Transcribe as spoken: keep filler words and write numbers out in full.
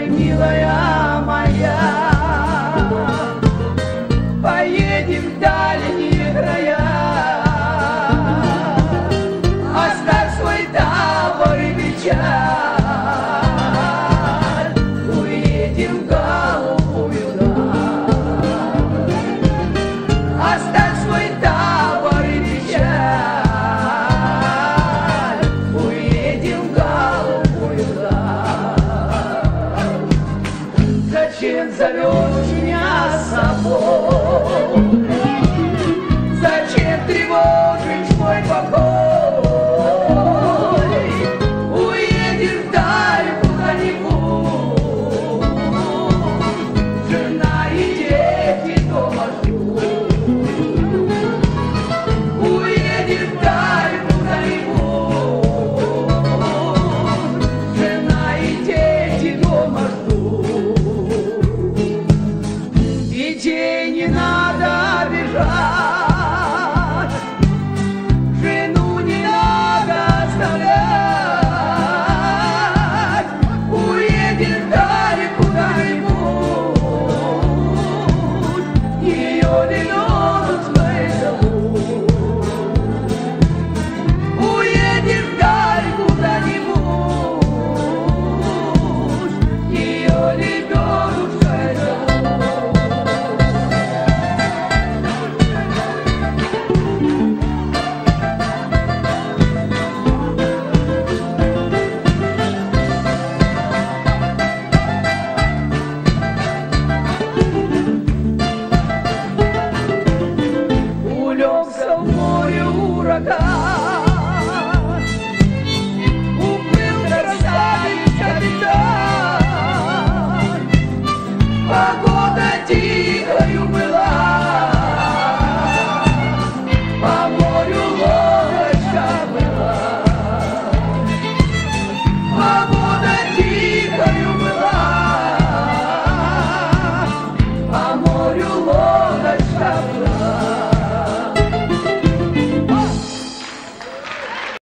милая моя, поедем в дальние края. Оставь свой табор и печаль, уедем в голубую даль. Оставь свой табор и печаль, уедем в голубую даль. Зачем зовешь меня с собой? Зачем тревожишь мой покой? Уедем вдаль куда-нибудь, жена и дети дома ждут. Уедем вдаль куда-нибудь, жена и дети дома ждут. Детей не надо обижать, жену не надо оставлять. Уедем вдаль куда-нибудь, ее лиловый свой зовут. Уедем вдаль куда-нибудь, ее лебедушкой зовут. Улегся в море ураган, уплыл красавец капитан. Погода тихою была,